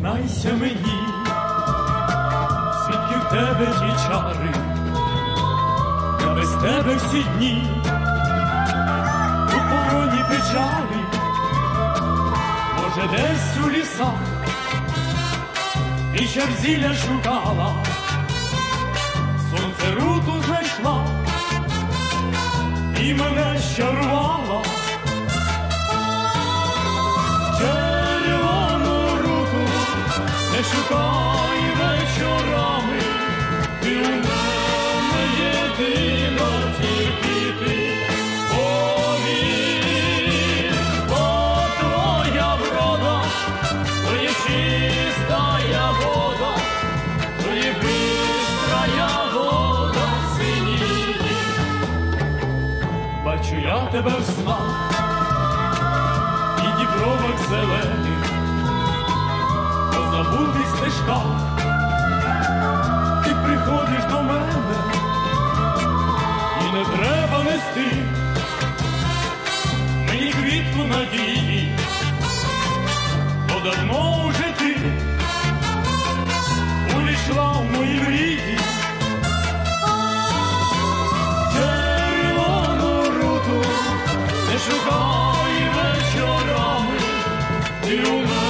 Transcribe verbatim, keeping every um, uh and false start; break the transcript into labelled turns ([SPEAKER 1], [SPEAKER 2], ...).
[SPEAKER 1] Зізнайся мені, звідки в тебе ті чари, я без тебе всі дні у полоні печалі, може десь у лісах і черзіля шукала, сонце руту знайшла і мене щарувала. Червону руту не шукай вечорами, ти у мене єдина, тільки ти. Повір, бо твоя врода, то є чистая вода, то є бистрая вода синіє. Бачу я тебе в снах і дібровок зелених, по забутих стежках ти приходиш до мене, і не треба нести мені квітку надії, бо давно уже ти увійшла в мої мрії. Червону руту не шукай вечорами, ти у мене